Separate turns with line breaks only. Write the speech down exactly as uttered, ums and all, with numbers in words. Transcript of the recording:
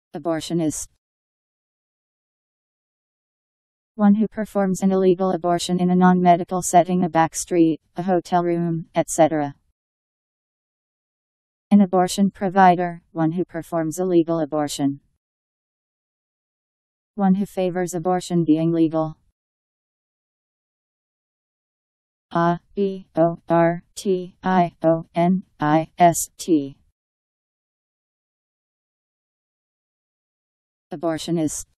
Abortionist. One who performs an illegal abortion in a non-medical setting, a back street, a hotel room, et cetera. An abortion provider, one who performs illegal abortion. One who favors abortion being legal. A B O R T I O N I S T. Abortionist.